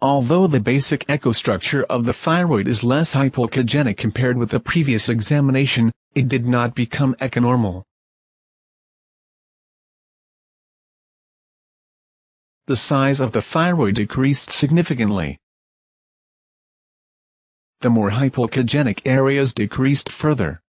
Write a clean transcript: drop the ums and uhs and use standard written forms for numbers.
Although the basic echostructure of the thyroid is less hypoechogenic compared with the previous examination, it did not become echonormal. The size of the thyroid decreased significantly. The more hypoechogenic areas decreased further.